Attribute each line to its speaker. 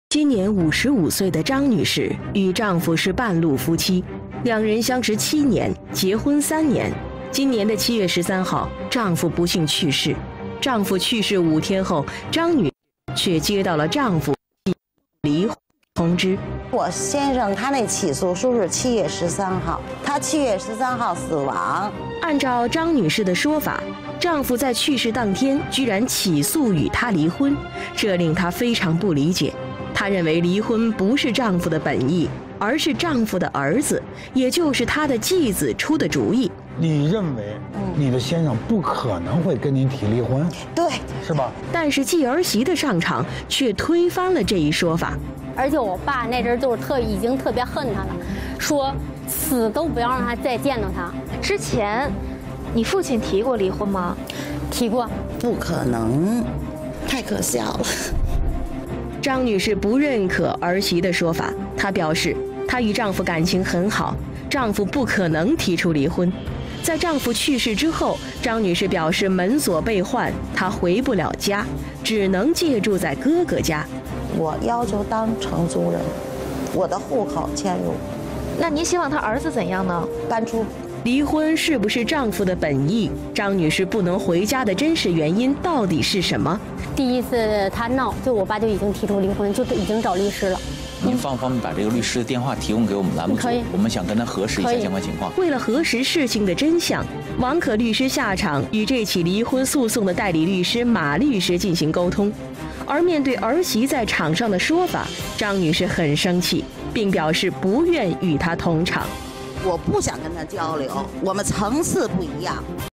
Speaker 1: 今年55岁的张女士与丈夫是半路夫妻，两人相识7年，结婚3年。今年的7月13号，丈夫不幸去世。丈夫去世5天后，张女却接到了丈夫离婚通知。
Speaker 2: 我先生他那起诉书是7月13号，他7月13号死亡。
Speaker 1: 按照张女士的说法，丈夫在去世当天居然起诉与她离婚，这令她非常不理解。她认为离婚不是丈夫的本意，而是丈夫的儿子，也就是她的继子出的主意。
Speaker 3: 你认为你的先生不可能会跟您提离婚？
Speaker 2: 对，
Speaker 3: 是吧？
Speaker 1: 但是继儿媳的上场却推翻了这一说法。
Speaker 4: 而且我爸那阵就是已经特别恨他了，说死都不要让他再见到他。
Speaker 5: 之前，你父亲提过离婚吗？
Speaker 4: 提过。
Speaker 2: 不可能，太可笑了。
Speaker 1: 张女士不认可儿媳的说法，她表示她与丈夫感情很好，丈夫不可能提出离婚。在丈夫去世之后，张女士表示门锁被换，她回不了家，只能借住在哥哥家。
Speaker 2: 我要求当承租人，我的户口迁入。
Speaker 5: 那您希望他儿子怎样呢？
Speaker 2: 搬出。
Speaker 1: 离婚是不是丈夫的本意？张女士不能回家的真实原因到底是什么？
Speaker 4: 第一次他闹，就我爸就已经提出离婚，就已经找律师了。
Speaker 6: 您方不方便把这个律师的电话提供给我们栏目组？我们想跟他核实一下相关情况。
Speaker 1: 为了核实事情的真相，王可律师下场与这起离婚诉讼的代理律师马律师进行沟通。而面对儿媳在场上的说法，张女士很生气，并表示不愿与她同场。
Speaker 2: 我不想跟他交流，我们层次不一样。